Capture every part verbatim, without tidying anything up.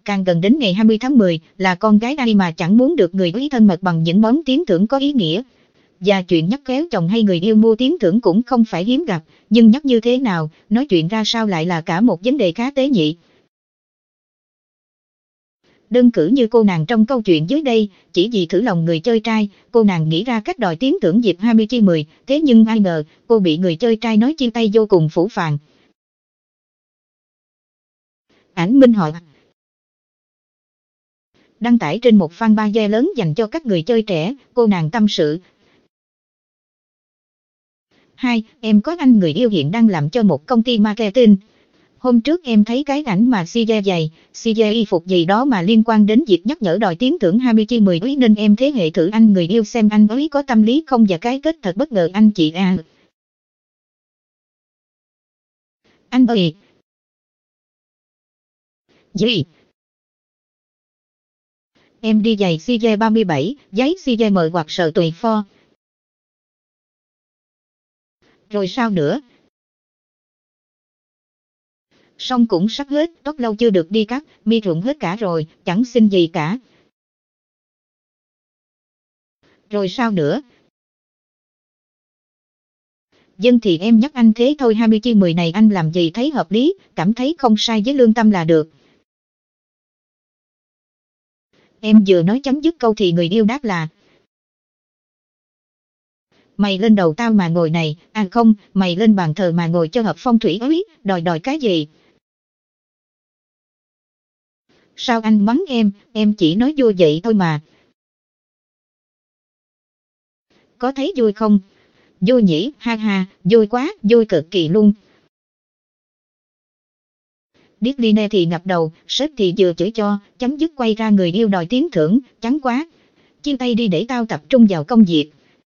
Càng gần đến ngày hai mươi tháng mười, là con gái ai mà chẳng muốn được người quý thân mật bằng những món tiến thưởng có ý nghĩa. Và chuyện nhắc khéo chồng hay người yêu mua tiến thưởng cũng không phải hiếm gặp, nhưng nhắc như thế nào, nói chuyện ra sao lại là cả một vấn đề khá tế nhị. Đơn cử như cô nàng trong câu chuyện dưới đây, chỉ vì thử lòng người chơi trai, cô nàng nghĩ ra cách đòi tiến thưởng dịp hai mươi tháng mười, thế nhưng ai ngờ, cô bị người chơi trai nói chia tay vô cùng phũ phàng. Ảnh minh họa đăng tải trên một fanpage lớn dành cho các người chơi trẻ, cô nàng tâm sự. Hai, em có anh người yêu hiện đang làm cho một công ty marketing. Hôm trước em thấy cái ảnh mà xi dê giày, xi dê y phục gì đó mà liên quan đến việc nhắc nhở đòi tiến thưởng hai mươi tháng mười ấy nên em thế hệ thử anh người yêu xem anh ấy có tâm lý không và cái kết thật bất ngờ anh chị à. Anh ơi! Gì? Em đi giày xi dê ba mươi bảy, giấy xi dê mờ hoặc sợ tùy pho. Rồi sao nữa? Xong cũng sắp hết, tóc lâu chưa được đi cắt, mi rụng hết cả rồi, chẳng xin gì cả. Rồi sao nữa? Dân thì em nhắc anh thế thôi, hai mươi tháng mười này anh làm gì thấy hợp lý, cảm thấy không sai với lương tâm là được. Em vừa nói chấm dứt câu thì người yêu đáp là: mày lên đầu tao mà ngồi này, à không, mày lên bàn thờ mà ngồi cho hợp phong thủy ấy, đòi đòi cái gì? Sao anh mắng em, em chỉ nói vui vậy thôi mà. Có thấy vui không? Vui nhỉ, ha ha, vui quá, vui cực kỳ luôn. Disney thì ngập đầu, sếp thì vừa chửi cho, chấm dứt quay ra người yêu đòi tiến thưởng, chán quá. Chia tay đi để tao tập trung vào công việc.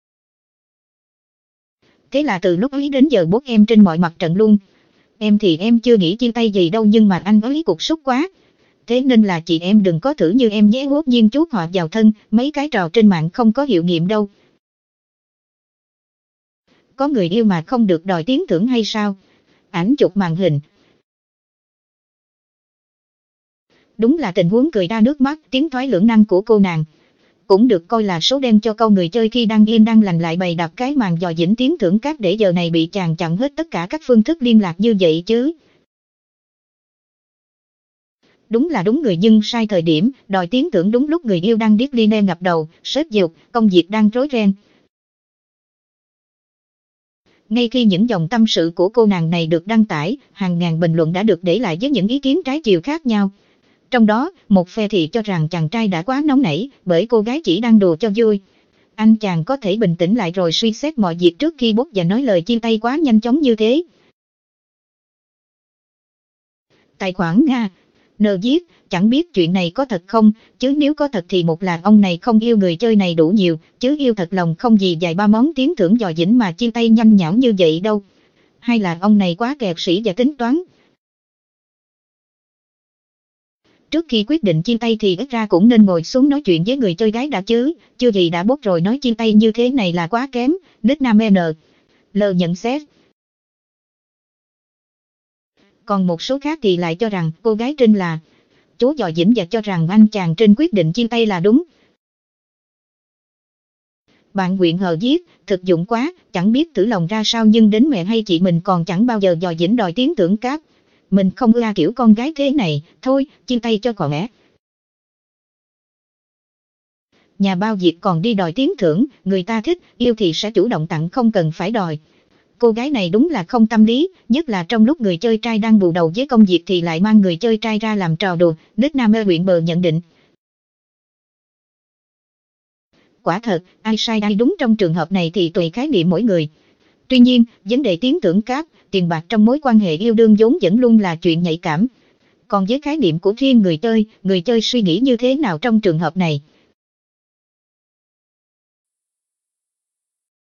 Thế là từ lúc ấy đến giờ bốt em trên mọi mặt trận luôn. Em thì em chưa nghĩ chia tay gì đâu nhưng mà anh ấy cục súc quá. Thế nên là chị em đừng có thử như em nhé, hốt nhiên chuốt họ vào thân, mấy cái trò trên mạng không có hiệu nghiệm đâu. Có người yêu mà không được đòi tiến thưởng hay sao? Ảnh chụp màn hình. Đúng là tình huống cười ra nước mắt, tiếng thoái lưỡng nan của cô nàng. Cũng được coi là số đen cho câu người chơi khi đang yên đang lành lại bày đặt cái màn dò dĩnh tiến thưởng cát để giờ này bị chàng chặn hết tất cả các phương thức liên lạc như vậy chứ. Đúng là đúng người nhưng sai thời điểm, đòi tiến thưởng đúng lúc người yêu đang điếc li nê ngập đầu, sếp dục, công việc đang rối ren. Ngay khi những dòng tâm sự của cô nàng này được đăng tải, hàng ngàn bình luận đã được để lại với những ý kiến trái chiều khác nhau. Trong đó, một phe thì cho rằng chàng trai đã quá nóng nảy, bởi cô gái chỉ đang đùa cho vui. Anh chàng có thể bình tĩnh lại rồi suy xét mọi việc trước khi bốc và nói lời chia tay quá nhanh chóng như thế. Tài khoản Nga N viết, chẳng biết chuyện này có thật không, chứ nếu có thật thì một là ông này không yêu người chơi này đủ nhiều, chứ yêu thật lòng không gì vài ba món tiến thưởng dò dĩnh mà chia tay nhanh nhảu như vậy đâu. Hay là ông này quá kẹt sĩ và tính toán. Trước khi quyết định chia tay thì ít ra cũng nên ngồi xuống nói chuyện với người chơi gái đã chứ, chưa gì đã bốc rồi nói chia tay như thế này là quá kém, nick nam N. L nhận xét. Còn một số khác thì lại cho rằng cô gái trên là chú dò dĩnh và cho rằng anh chàng trên quyết định chia tay là đúng. Bạn Nguyện Hờ viết, thực dụng quá, chẳng biết thử lòng ra sao nhưng đến mẹ hay chị mình còn chẳng bao giờ dò dĩnh đòi tiến thưởng cáp. Mình không ưa kiểu con gái thế này, thôi, chia tay cho còn mẹ. Nhà bao việc còn đi đòi tiến thưởng, người ta thích, yêu thì sẽ chủ động tặng không cần phải đòi. Cô gái này đúng là không tâm lý, nhất là trong lúc người chơi trai đang bù đầu với công việc thì lại mang người chơi trai ra làm trò đùa, nick nam ơ huyện bờ nhận định. Quả thật, ai sai ai đúng trong trường hợp này thì tùy khái niệm mỗi người. Tuy nhiên, vấn đề tiến thưởng cáp, tiền bạc trong mối quan hệ yêu đương vốn vẫn luôn là chuyện nhạy cảm. Còn với khái niệm của riêng người chơi, người chơi suy nghĩ như thế nào trong trường hợp này?